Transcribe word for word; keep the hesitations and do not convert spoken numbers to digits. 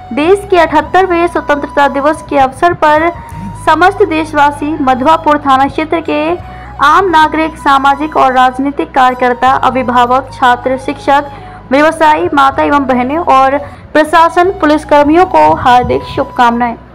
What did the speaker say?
देश के अठहत्तरवें स्वतंत्रता दिवस के अवसर पर समस्त देशवासी, मधवापुर थाना क्षेत्र के आम नागरिक, सामाजिक और राजनीतिक कार्यकर्ता, अभिभावक, छात्र, शिक्षक, व्यवसायी, माता एवं बहनें और प्रशासन, पुलिसकर्मियों को हार्दिक शुभकामनाएं।